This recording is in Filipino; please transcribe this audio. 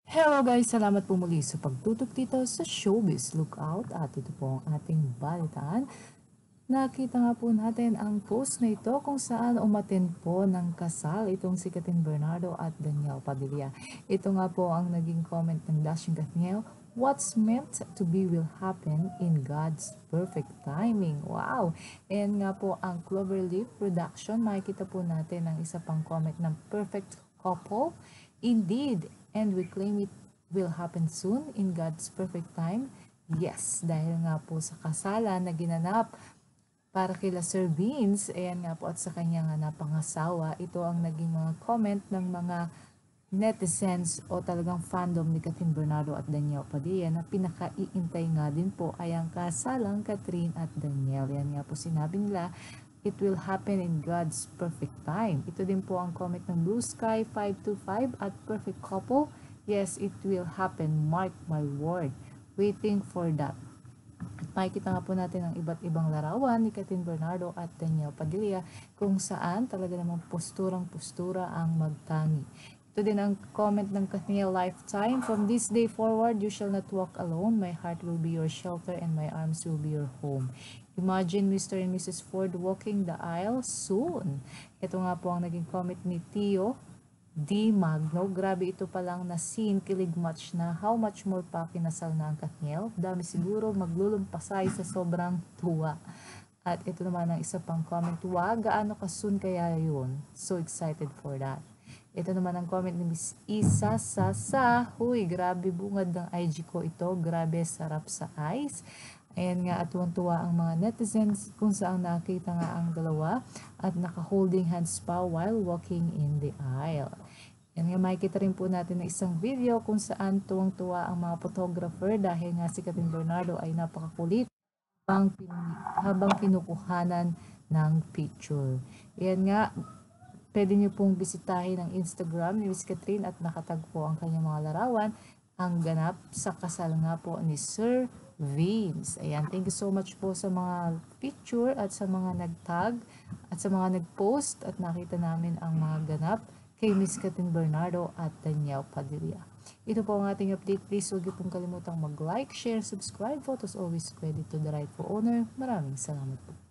Hello guys! Salamat po muli sa pagtutok dito sa Showbiz Lookout at ito po ang ating balitaan. Nakita nga po natin ang post na ito kung saan umattend po ng kasal itong si Kathryn Bernardo at Danielle Padilla. Ito nga po ang naging comment ng Dashing Katniel, "What's meant to be will happen in God's perfect timing." Wow! And nga po ang Cloverleaf Production, makikita po natin ang isa pang comment ng perfect couple. Indeed, and we claim it will happen soon in God's perfect time. Yes, dahil nga po sa kasalan na ginanap para kila Sir Beans, ayan nga po, at sa kanyang napangasawa, ito ang naging mga comment ng mga netizens o talagang fandom ni Kathryn Bernardo at Danielle Padilla na pinakaiintay nga din po ay ang kasalang Kathryn at Danielle. Yan nga po sinabi nila, it will happen in God's perfect time. Ito din po ang comment ng Blue Sky 525 at Perfect Couple. Yes, it will happen. Mark my word. Waiting for that. At makikita nga po natin ang iba't ibang larawan ni Kathryn Bernardo at Danielle Padilla kung saan talaga namang posturang-postura ang magtangi. Ito din ang comment ng Katniel Lifetime. "From this day forward, you shall not walk alone. My heart will be your shelter and my arms will be your home. Imagine Mr. and Mrs. Ford walking the aisle soon." Ito nga po ang naging comment ni Tio D. Magno. Grabe, ito palang na scene, kilig much na. How much more pa kinasal na ang Katniel? Dami siguro maglulumpasay sa sobrang tuwa. At ito naman ang isa pang comment, "Wag, gaano ka soon kaya yun? So excited for that." Ito naman ang comment ni Miss Isa Sasa. "Huy, grabe bungad ng IG ko ito. Grabe, sarap sa eyes." Ayan nga, at tuwang-tuwa ang mga netizens kung saan nakita nga ang dalawa at naka-holding hands pa while walking in the aisle. Yan nga, makikita rin po natin na isang video kung saan tuwang-tuwa ang mga photographer dahil nga si Kathryn Bernardo ay napakakulit habang kinukuhanan ng picture. Yan nga, pwede niyo pong bisitahin ang Instagram ni Miss Kathryn at nakatagpo ang kanyang mga larawan, ang ganap sa kasal nga po ni Sir Vince. Ayan, thank you so much po sa mga picture at sa mga nagtag at sa mga nagpost at nakita namin ang mga ganap kay Miss Kathryn Bernardo at Danielle Padilla. Ito po ang ating update. Please huwag niyo pong kalimutang mag-like, share, subscribe. Photos always credit to the rightful owner. Maraming salamat po.